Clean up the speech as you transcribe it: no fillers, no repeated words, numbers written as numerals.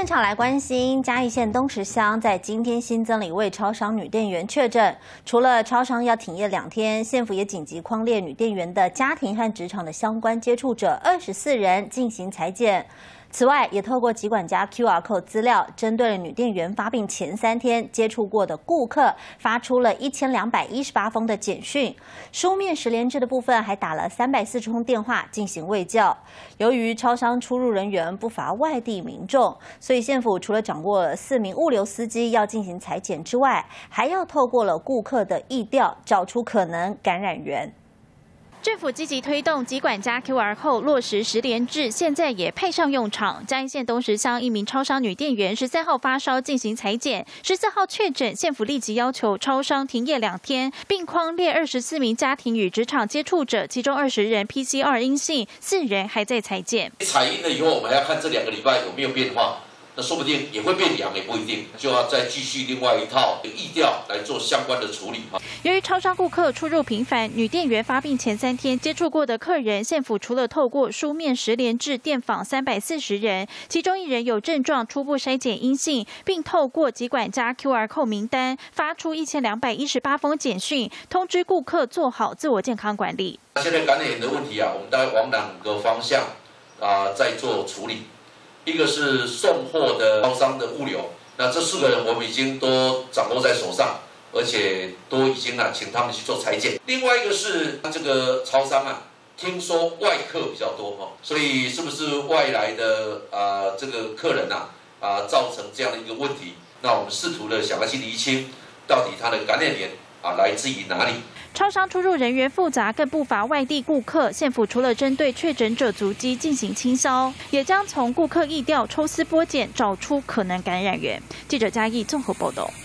现场来关心，嘉义县东石乡在今天新增了一位超商女店员确诊，除了超商要停业2天，县府也紧急匡列女店员的家庭和职场的相关接触者24人进行采检。此外，也透过疾管家 QR Code 资料，针对了女店员发病前3天接触过的顾客，发出了1218封的简讯。书面实联制的部分还打了340通电话进行卫教。由于超商出入人员不乏外地民众，所以县府除了掌握了4名物流司机要进行采检之外，还要透过了顾客的疫调，找出可能感染源。 政府积极推动疾管家 QR Code 落实实联制，现在也派上用场。嘉义县东石乡一名超商女店员13号发烧进行采检，14号确诊，县府立即要求超商停业2天，并匡列24名家庭与职场接触者，其中20人 PCR 阴性，4人还在采检。 采阴了以后，我们还要看这2个礼拜有没有变化。 那说不定也会变阳，也不一定，就要再继续另外一套疫调来做相关的处理。 由于超商顾客出入频繁，女店员发病前3天接触过的客人，县府除了透过书面实联制电访340人，其中1人有症状初步筛检阴性，并透过疾管家 QR Code 名单发出1218封简讯，通知顾客做好自我健康管理。 现在感染源的问题我们大概往2个方向在做处理。 一个是送货的超商的物流，那这4个人我们已经都掌握在手上，而且都已经请他们去做采检。另外一个是这个超商听说外客比较多所以是不是外来的这个客人造成这样的一个问题？那我们试图的想要去厘清，到底他的感染源来自于哪里？ 超商出入人员复杂，更不乏外地顾客。县府除了针对确诊者足迹进行清消，也将从顾客疫调抽丝剥茧，找出可能感染源。记者嘉义综合报道。